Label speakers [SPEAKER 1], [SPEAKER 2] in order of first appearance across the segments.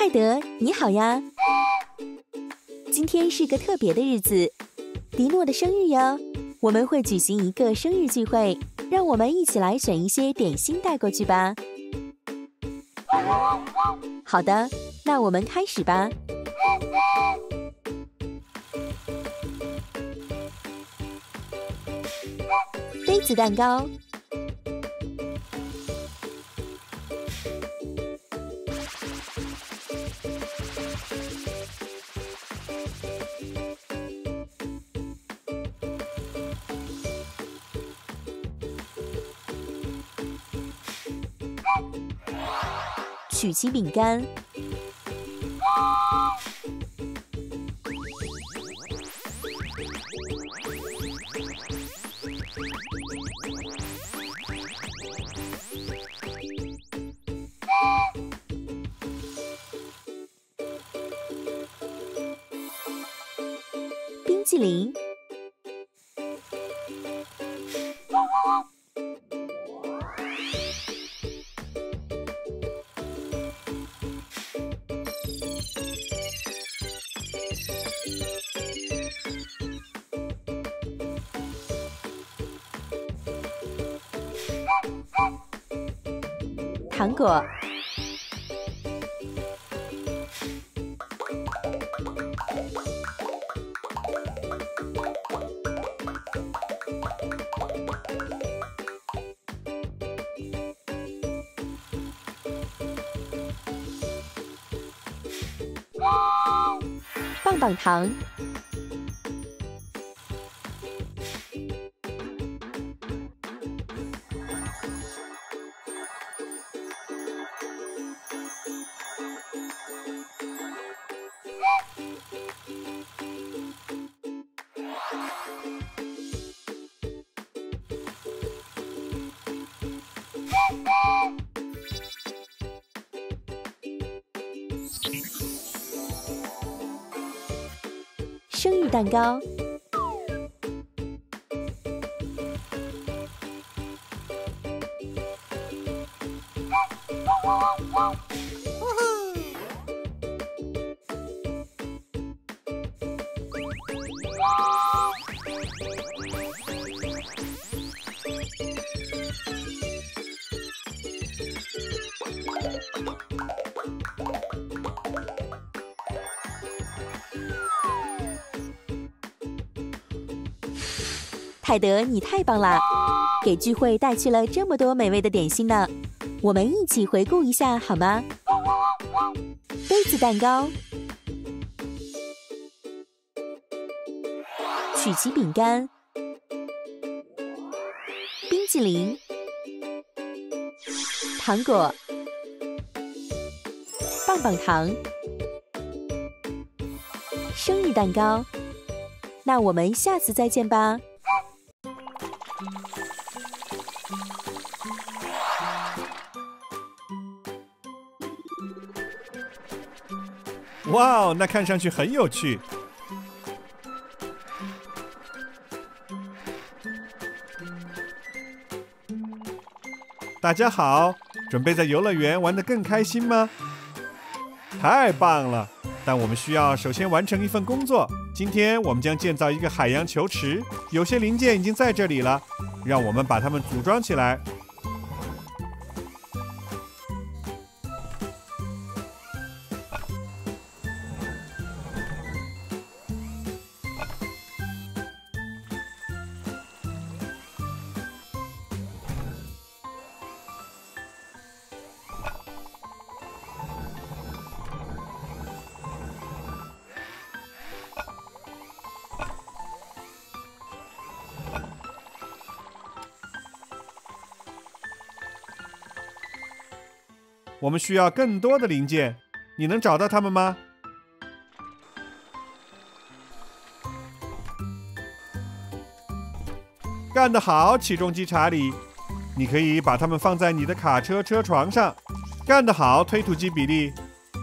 [SPEAKER 1] 泰德，你好呀！今天是个特别的日子，迪诺的生日哟。我们会举行一个生日聚会，让我们一起来选一些点心带过去吧。好的，那我们开始吧。杯子蛋糕。曲奇饼干。冰淇淋。糖果。棒棒糖。生日蛋糕。泰德，你太棒了，给聚会带去了这么多美味的点心呢。我们一起回顾一下好吗？杯子蛋糕，曲奇饼干，冰淇淋，糖果，棒棒糖，生日蛋糕。那我们下次再见吧。
[SPEAKER 2] 哇哦，那看上去很有趣。大家好，准备在游乐园玩得更开心吗？太棒了！但我们需要首先完成一份工作。今天我们将建造一个海洋球池，有些零件已经在这里了，让我们把它们组装起来。我们需要更多的零件，你能找到它们吗？干得好，起重机查理！你可以把它们放在你的卡车车床上。干得好，推土机比利！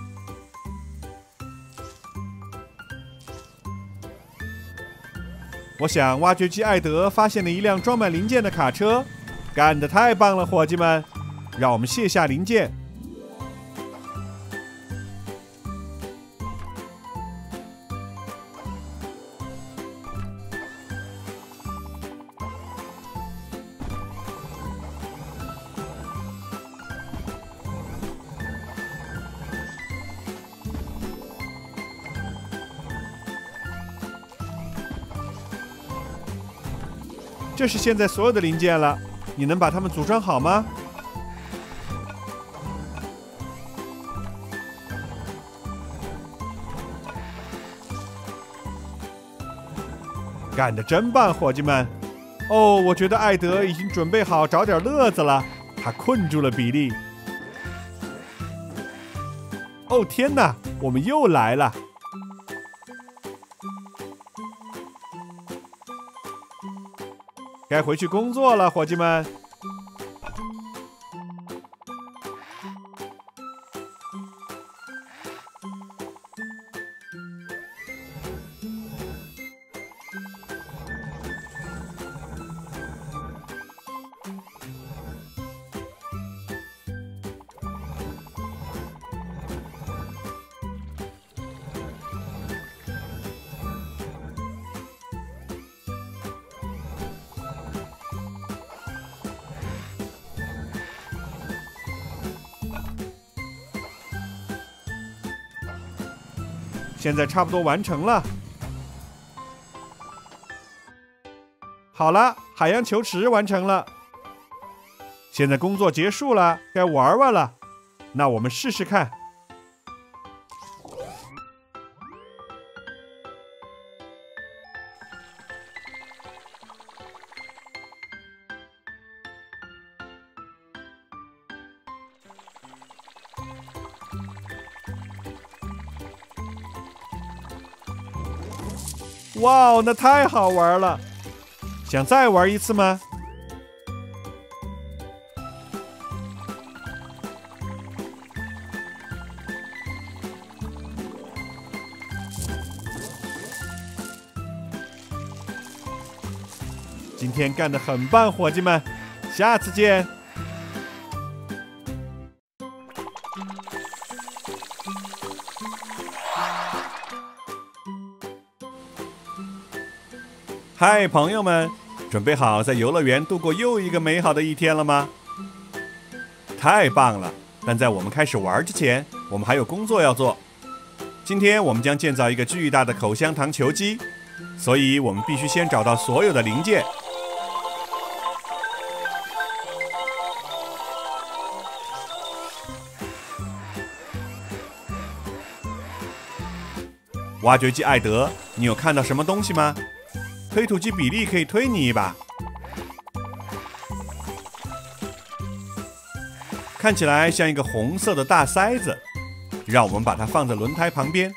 [SPEAKER 2] 我想挖掘机艾德发现了一辆装满零件的卡车。干得太棒了，伙计们！让我们卸下零件。 这是现在所有的零件了，你能把它们组装好吗？干得真棒，伙计们！哦，我觉得艾德已经准备好找点乐子了，他困住了比利。哦天哪，我们又来了！该回去工作了，伙计们。现在差不多完成了。好了，海洋球池完成了。现在工作结束了，该玩玩了。那我们试试看。哇哦，那太好玩了！想再玩一次吗？今天干得很棒，伙计们，下次见！嗨，朋友们，准备好在游乐园度过又一个美好的一天了吗？太棒了！但在我们开始玩之前，我们还有工作要做。今天我们将建造一个巨大的口香糖球机，所以我们必须先找到所有的零件。挖掘机艾德，你有看到什么东西吗？推土机比利可以推你一把。看起来像一个红色的大塞子，让我们把它放在轮胎旁边。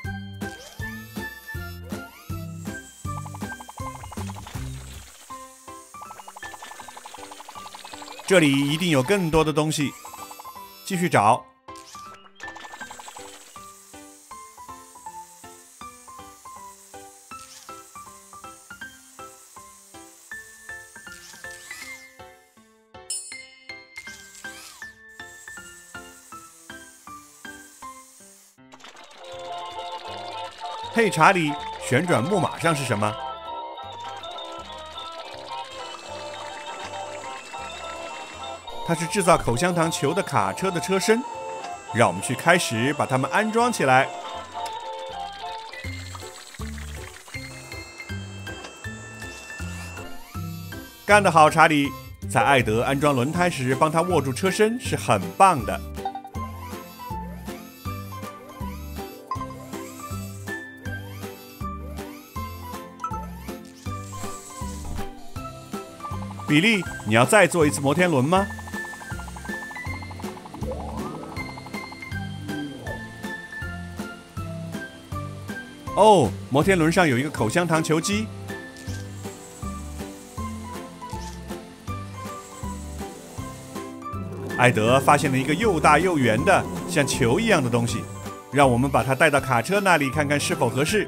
[SPEAKER 2] 这里一定有更多的东西，继续找。嘿，查理，旋转木马上是什么？它是制造口香糖球的卡车的车身，让我们去开始把它们安装起来。干得好，查理！在艾德安装轮胎时，帮他握住车身是很棒的。比利，你要再做一次摩天轮吗？哦，摩天轮上有一个口香糖球机。艾德发现了一个又大又圆的像球一样的东西，让我们把它带到卡车那里看看是否合适。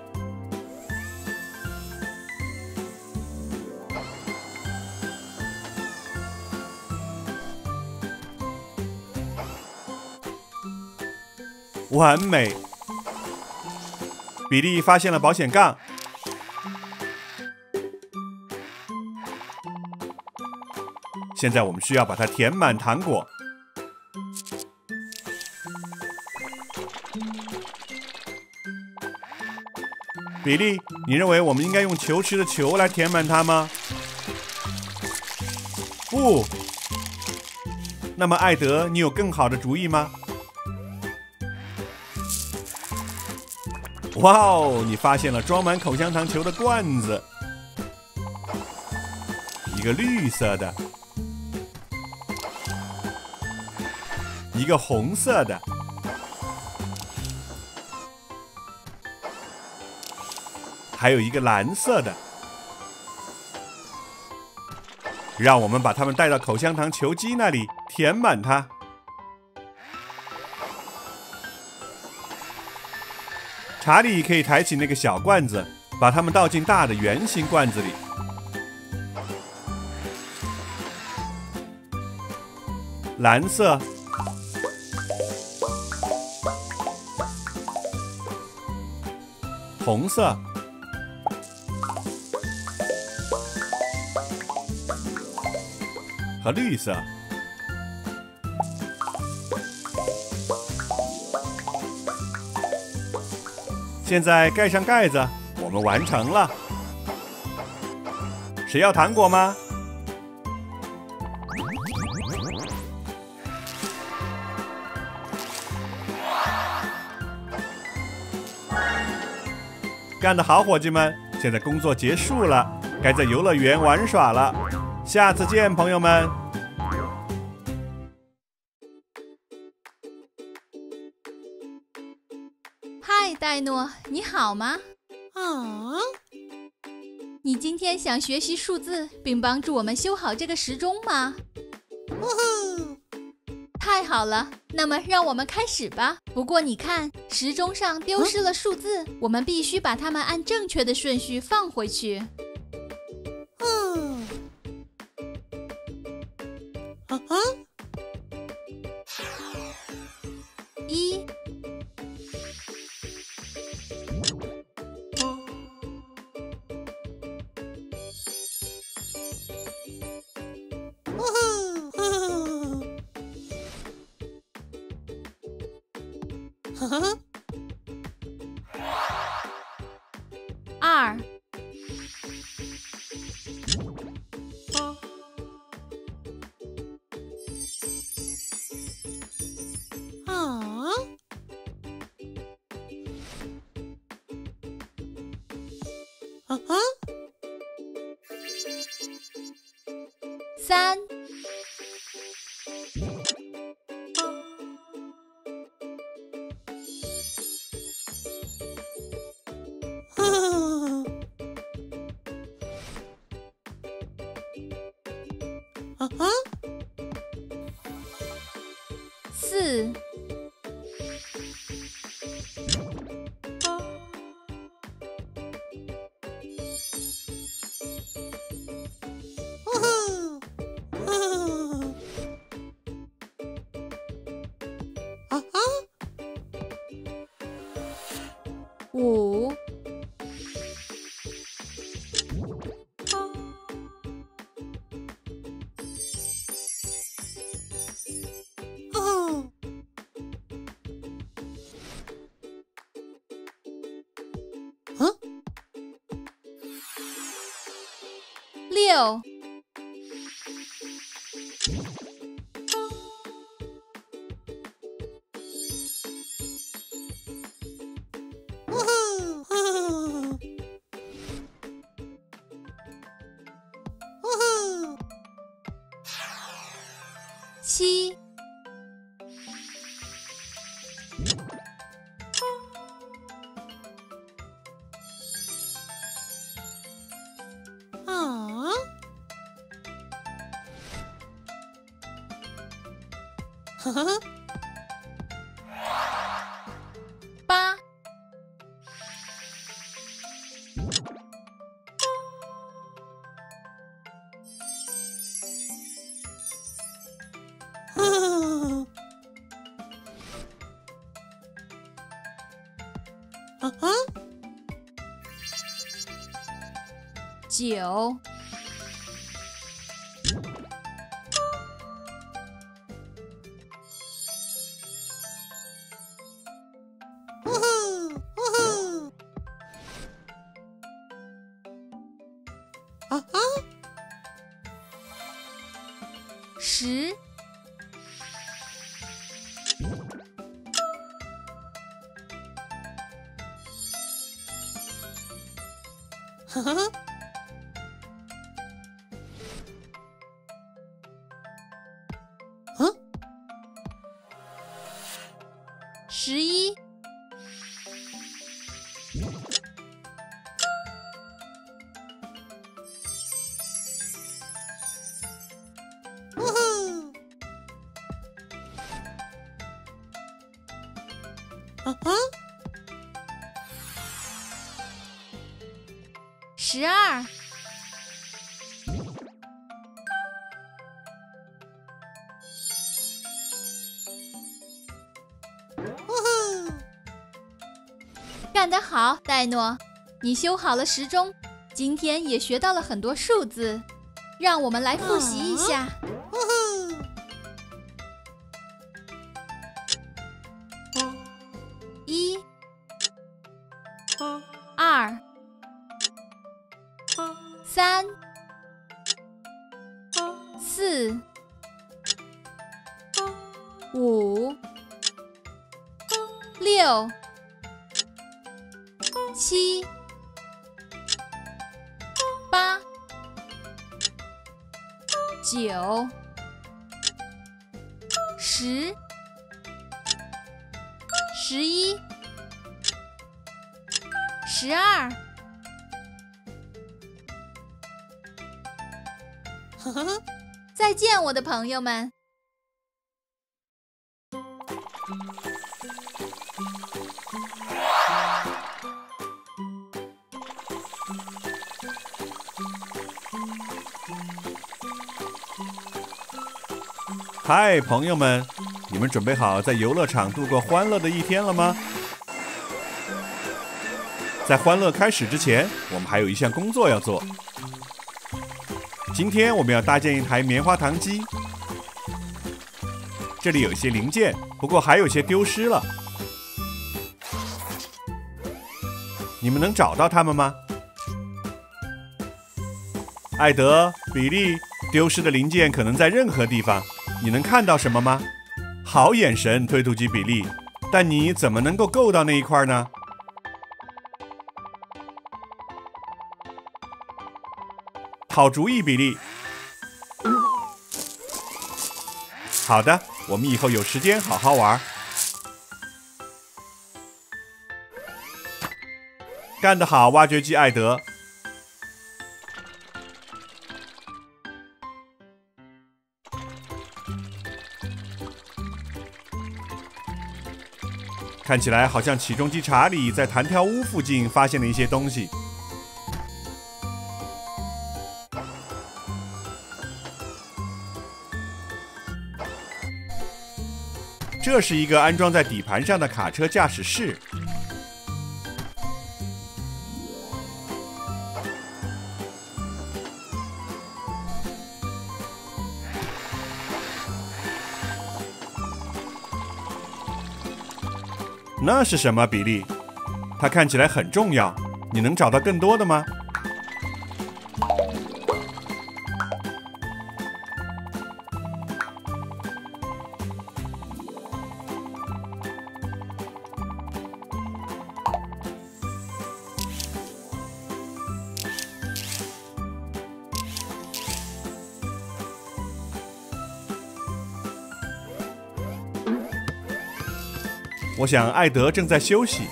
[SPEAKER 2] 完美！比利发现了保险杠。现在我们需要把它填满糖果。比利，你认为我们应该用球池的球来填满它吗？ 物。那么艾德，你有更好的主意吗？哇哦，你发现了装满口香糖球的罐子，一个绿色的，一个红色的，还有一个蓝色的。让我们把它们带到口香糖球机那里，填满它。查理可以抬起那个小罐子，把它们倒进大的圆形罐子里。蓝色、红色、和绿色。现在盖上盖子，我们完成了。谁要糖果吗？干得好，伙计们！现在工作结束了，该在游乐园玩耍了。下次见，朋友们！
[SPEAKER 3] 嗨，戴诺，你好吗？
[SPEAKER 4] 啊，
[SPEAKER 3] 你今天想学习数字，并帮助我们修好这个时钟吗？
[SPEAKER 4] 呜呼！
[SPEAKER 3] 太好了，那么让我们开始吧。不过你看，时钟上丢失了数字，我们必须把它们按正确的顺序放回去。
[SPEAKER 4] 嗯，啊哈，
[SPEAKER 3] 一、
[SPEAKER 4] 呜呼，哈哈，
[SPEAKER 3] 二、
[SPEAKER 4] 啊，啊哈，
[SPEAKER 3] 三、
[SPEAKER 4] 啊，啊哈，
[SPEAKER 3] 四、
[SPEAKER 4] 呜呼，啊哈，
[SPEAKER 3] 五、
[SPEAKER 4] 哦，啊，
[SPEAKER 3] 六、
[SPEAKER 4] 呜呼，呜呼，
[SPEAKER 3] 七、
[SPEAKER 4] 啊，哈哈，
[SPEAKER 3] 八、
[SPEAKER 4] 啊，啊哈，
[SPEAKER 3] 九、
[SPEAKER 4] 呜呼，呜呼，啊哈，
[SPEAKER 3] 10、
[SPEAKER 4] 哈哈，
[SPEAKER 3] 11、
[SPEAKER 4] 呜呼，啊哈，
[SPEAKER 3] 12、
[SPEAKER 4] 呜呼，
[SPEAKER 3] 干得好，戴诺！你修好了时钟，今天也学到了很多数字，让我们来复习一下。
[SPEAKER 4] 呜呼，
[SPEAKER 3] 1、2、3、4、5、6、7、8、9、10、11、12。
[SPEAKER 4] 哈哈，
[SPEAKER 3] 再见，我的朋友们。
[SPEAKER 2] 嗨，朋友们，你们准备好在游乐场度过欢乐的一天了吗？在欢乐开始之前，我们还有一项工作要做。今天我们要搭建一台棉花糖机，这里有一些零件，不过还有些丢失了。你们能找到它们吗？艾德、比利，丢失的零件可能在任何地方，你能看到什么吗？好眼神，推土机比利，但你怎么能够够到那一块呢？好主意，比利。好的，我们以后有时间好好玩。干得好，挖掘机艾德。看起来好像起重机查理在弹跳屋附近发现了一些东西。这是一个安装在底盘上的卡车驾驶室。那是什么，比利？它看起来很重要，你能找到更多的吗？我想艾德正在休息。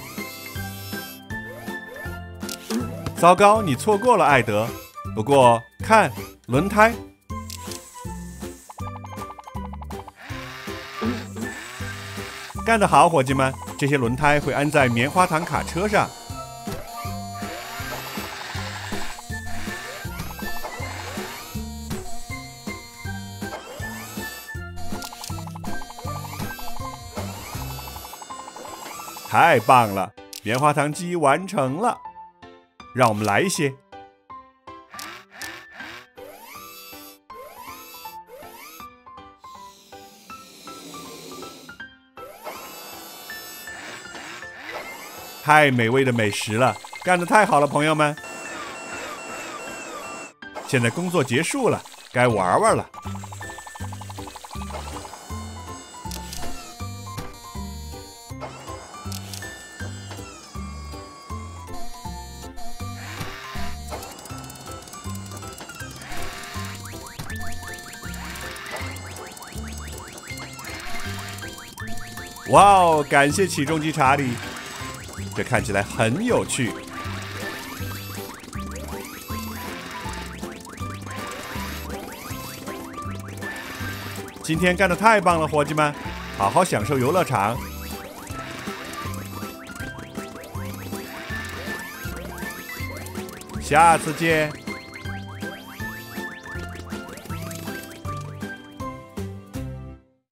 [SPEAKER 2] 糟糕，你错过了艾德。不过看，轮胎。干得好，伙计们！这些轮胎会安在棉花糖卡车上。太棒了，棉花糖机完成了。让我们来一些。太美味的美食了，干得太好了，朋友们！现在工作结束了，该玩玩了。 哇哦，感谢起重机查理，这看起来很有趣。今天干得太棒了，伙计们，好好享受游乐场。下次见。